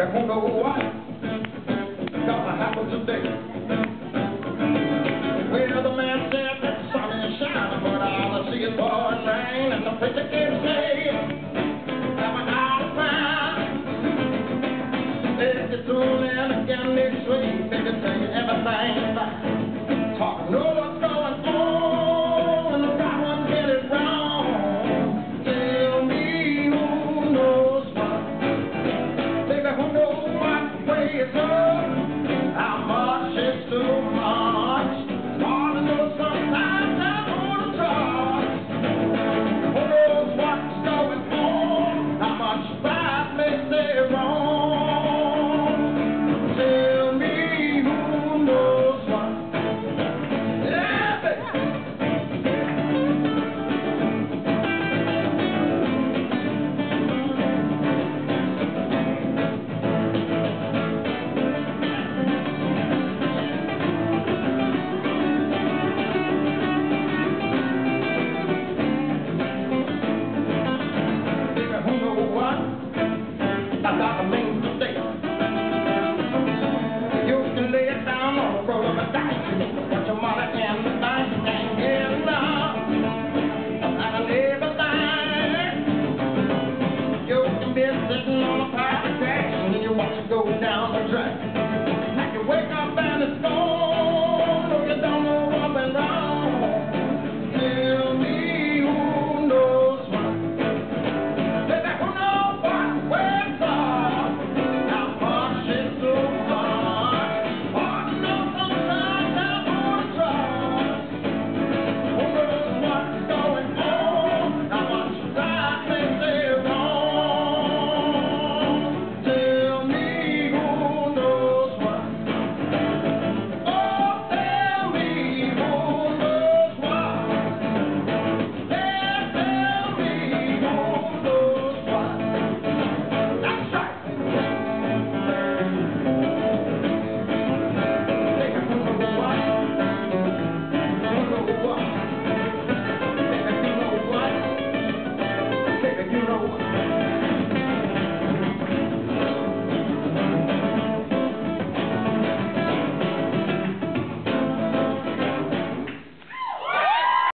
I won't know why. Gonna happen today. Well, the man said that the sun is shining, but all I see is pouring rain, and the preacher can't say